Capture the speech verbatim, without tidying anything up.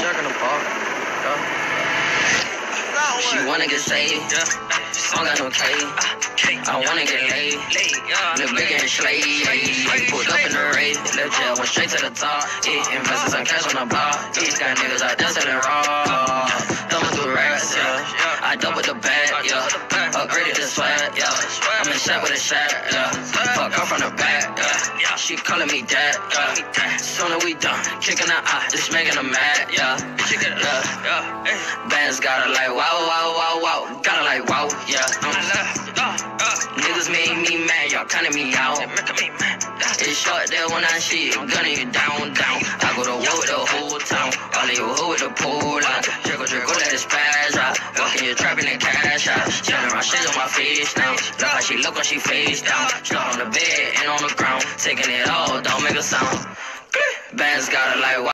Jack in the park. Yeah. She wanna get saved. I don't got no K. I wanna get laid. Look big and slay. Pulled up in the race. Left jail, went straight to the top. Yeah, invested some cash on the block. These got niggas out there selling raw. Thumbing through racks, yeah. I doubled the bag, yeah. Upgraded the swag, yeah. I'm in shot with a shot, yeah. Fuck off from the back, yeah. She calling me dad, yeah. Soon as we done, kicking her eye, just making her mad, yeah. Yeah. Bands got her like wow, wow, wow, wow. Got her like wow, yeah. Niggas made me mad, y'all counting me out. It's short there when I see it, gunning you down, down. I go to war with the whole town. All of you hoe with the pole out. Trickle, trickle, let it spaz out. Walking your trap in the cash out. Turning around, shit on my face now. Look how she look when she face down. Start on the bed and on the ground. Taking it all, don't make a sound. Bands got her like wow.